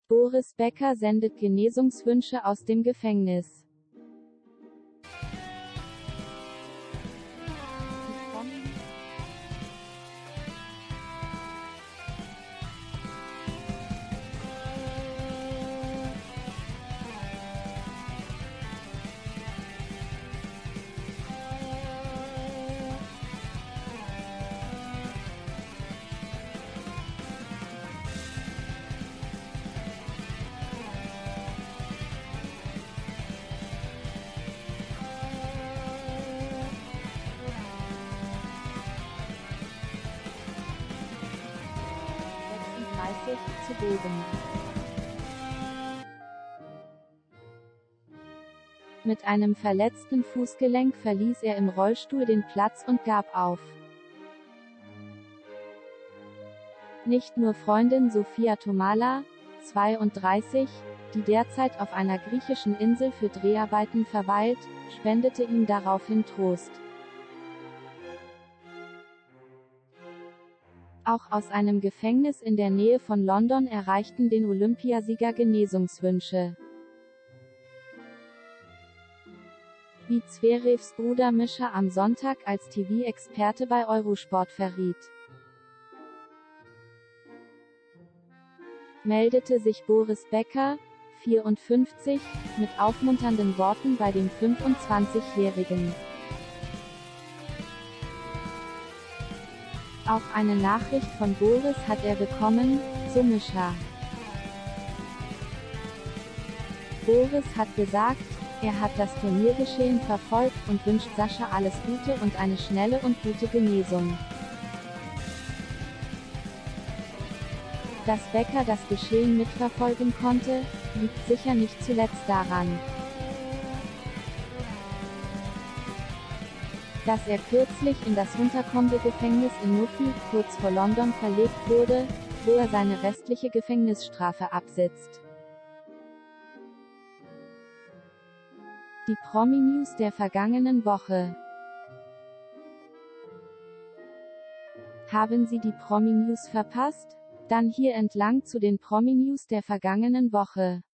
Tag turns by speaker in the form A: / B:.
A: Boris Becker sendet Genesungswünsche aus dem Gefängnis. Zu Boden. Mit einem verletzten Fußgelenk verließ er im Rollstuhl den Platz und gab auf. Nicht nur Freundin Sophia Tomala, 32, die derzeit auf einer griechischen Insel für Dreharbeiten verweilt, spendete ihm daraufhin Trost. Auch aus einem Gefängnis in der Nähe von London erreichten den Olympiasieger Genesungswünsche. Wie Zverevs Bruder Mischa am Sonntag als TV-Experte bei Eurosport verriet, meldete sich Boris Becker, 54, mit aufmunternden Worten bei dem 25-Jährigen. Auch eine Nachricht von Boris hat er bekommen, so Mischa. Boris hat gesagt, er hat das Turniergeschehen verfolgt und wünscht Sascha alles Gute und eine schnelle und gute Genesung. Dass Becker das Geschehen mitverfolgen konnte, liegt sicher nicht zuletzt daran, dass er kürzlich in das Huntercombe-Gefängnis in Nuffield kurz vor London verlegt wurde, wo er seine restliche Gefängnisstrafe absitzt. Die Promi-News der vergangenen Woche. Haben Sie die Promi-News verpasst? Dann hier entlang zu den Promi-News der vergangenen Woche.